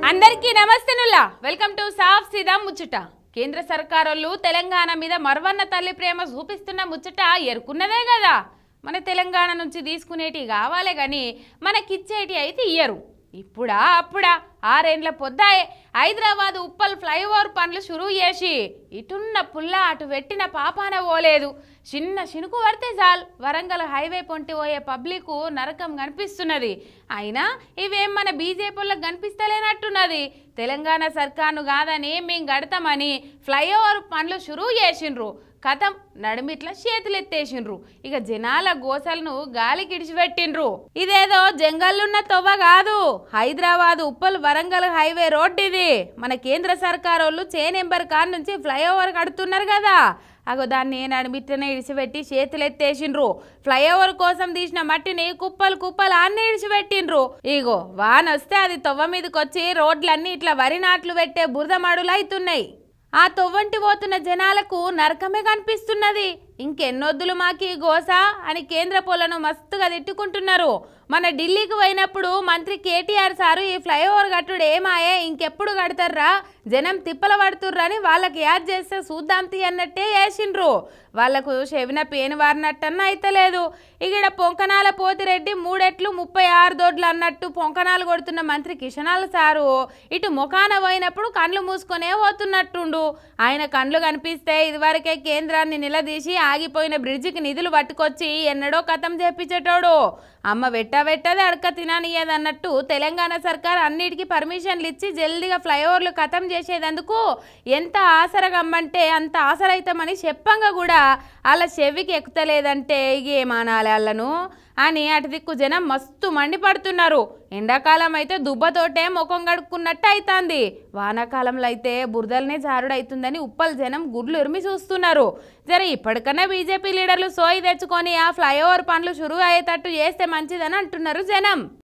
అందరికీ నమస్తేనుల్లా welcome to సాఫ్ సీదా ముచ్చట. కేంద్ర సర్కారోళ్ళు తెలంగాణ మీద మర్వన్న తల్లి ప్రేమ చూపిస్తున్న ముచ్చట ఎరుకున్నదే కదా. మన తెలంగాణ నుంచి తీసుకునేటి కావాలే గాని మనకిచ్చేటి అయితే ఇయ్యరు. ఇప్పుడా అప్పుడా 6 ఏండ్ల పొద్దాయే హైదరాబాద్ ఉప్పల్ ఫ్లైఓవర్ పనులు షురూ చేసి ఇటున్న పుల్ల అటు పెట్టిన పాపాన పోలేదు. చిన్న చినుకు పడితే చాలు వరంగల్ హైవే పొంటి పోయే పబ్లిక్ నరకం కనిపిస్తున్నది. అయినా ఇవేం మన బీజేపీలకు కనిపిస్తలేనట్టున్నది. తెలంగాణ సర్కార్ను కాదని మేం గడతామని ఫ్లైఓవర్ పనులు షురూ చేసిండ్రు. కథం నడిమిట్ల చేతులెత్తేసిండ్రు. ఇక జనాల గోసలను గాలికి ఇడిచిపెట్టిండ్రు. ఇదేదో జంగల్లున్న తొవ్వ కాదు, హైదరాబాద్ ఉప్పల్ వరంగల్ హైవే రోడ్ ఇది. మన కేంద్ర సర్కారోళ్ళు నెంబర్ కార్ నుంచి ఫ్లైఓవర్ కడుతున్నారు కదా, అగో దాన్ని నడిమిట్లనే ఇడిచిపెట్టి చేతులెత్తేసిండ్రు. ఫ్లైఓవర్ కోసం తీసిన మట్టిని కుప్పలు కుప్పలు అన్నీ ఇడిచిపెట్టిండ్రు. ఇగో వానొస్తే అది తొవ్వ మీదకొచ్చి రోడ్లన్నీ ఇట్లా వరి నాట్లు పెట్టే బురద మడులు అవుతున్నాయి. ఆ తొవ్వంటి పోతున్న జనాలకు నరకమే కనిపిస్తున్నది. ఇంకెన్నొద్దులు మాకి గోస అని కేంద్ర పొలను మస్తుగా తిట్టుకుంటున్నారు. మన ఢిల్లీకి పోయినప్పుడు మంత్రి కేటీఆర్ సారు ఈ ఫ్లైఓవర్ కట్టుడు ఏమాయే, ఇంకెప్పుడు కడతారా, జనం తిప్పల పడుతుర్రని వాళ్ళకి యాద్ చేస్తే చూద్దాం తీ అన్నట్టే వేసిండ్రు. వాళ్లకు చెవిన పేను వారినట్టన్నా అయితలేదు. ఇక్కడ పొంకనాల పోతిరెడ్డి 3 ఎట్లు 36 దొడ్లు అన్నట్టు పొంకనాలు కొడుతున్న మంత్రి కిషనాల సారు ఇటు ముఖాన పోయినప్పుడు కండ్లు మూసుకొనే పోతున్నట్టుండు. ఆయన కండ్లు కనిపిస్తే ఇదివరకే కేంద్రాన్ని నిలదీసి ఆగిపోయిన బ్రిడ్జికి నిధులు పట్టుకొచ్చి ఎన్నడో కథం చేపించేటోడు. అమ్మ వెట్టది అడక తిననియదన్నట్టు తెలంగాణ సర్కార్ అన్నిటికీ పర్మిషన్లు ఇచ్చి జల్దిగా ఫ్లైఓవర్లు కథం చేసేదందుకు ఎంత ఆసరగమ్మంటే అంత ఆసరైతామని చెప్పంగా కూడా అలా చెవికి ఎక్కుతలేదంటే ఏమానాలి వాళ్ళను అని అటు దిక్కు జనం మస్తు మండిపడుతున్నారు. ఎండాకాలం అయితే దుబ్బతోటే ముఖం కడుక్కున్నట్టు అవుతుంది, వానాకాలంలో అయితే బురదలనే జారుడవుతుందని ఉప్పల్ జనం గుడ్లు ఉరిమి చూస్తున్నారు. జర ఇప్పటికన్నా బీజేపీ లీడర్లు సోయి తెచ్చుకొని ఆ ఫ్లైఓవర్ పనులు షురూ అయ్యేటట్టు చేస్తే మంచిదని అంటున్నారు జనం.